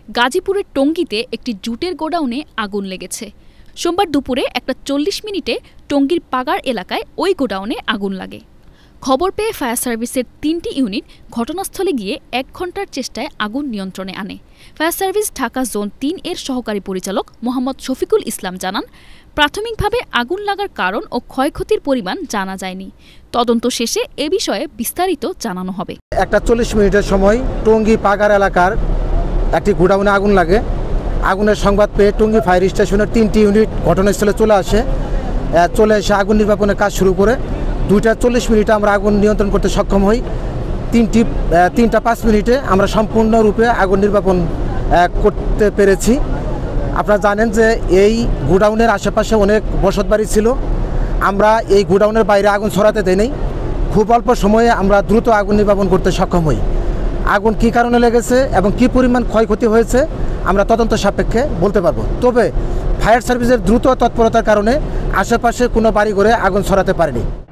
গাজীপুরের টঙ্গীতে একটি জুটের গোডাউনে আগুন লেগেছে। সোমবার দুপুরে 1:40 মিনিটে টঙ্গীর পাগাড় এলাকায় ওই গোডাউনে আগুন লাগে। খবর পেয়ে ফায়ার সার্ভিসের 3টি ইউনিট ঘটনাস্থলে গিয়ে 1 ঘণ্টার চেষ্টায় আগুন নিয়ন্ত্রণে আনে। ফায়ার সার্ভিস ঢাকা জোন 3 এর সহকারী পরিচালক মোহাম্মদ শফিকুল ইসলাম জানান, প্রাথমিকভাবে আগুন লাগার কারণ ও ক্ষয়ক্ষতির পরিমাণ জানা যায়নি। তদন্ত শেষে এ বিষয়ে বিস্তারিত জানানো হবে। 1:40 মিনিটের সময় টঙ্গী পাগাড় এলাকার একটি গোডাউনে আগুন লাগে। আগুনের সংবাদ পেয়ে টঙ্গী ফায়ার স্টেশনের 3টি ইউনিট ঘটনাস্থলে চলে এসে আগুন নির্বাপনের কাজ শুরু করে 2:40 মিনিটে আমরা আগুন নিয়ন্ত্রণ করতে সক্ষম হই। 3:05 মিনিটে আমরা সম্পূর্ণরূপে আগুন নির্বাপন করতে পেরেছি। আপনারা জানেন যে এই গোডাউনের আশেপাশে অনেক বসতবাড়ি ছিল। আমরা এই গোডাউনের বাইরে আগুন ছড়াতে দেই। খুব অল্প সময়ে আমরা দ্রুত আগুন নির্বাপন করতে সক্ষম হই। আগুন কী কারণে লেগেছে এবং কী পরিমাণ ক্ষয়ক্ষতি হয়েছে আমরা তদন্ত সাপেক্ষে বলতে পারবো। তবে ফায়ার সার্ভিসের দ্রুত তৎপরতার কারণে আশেপাশে কোনো বাড়িঘরে আগুন ছড়াতে পারেনি।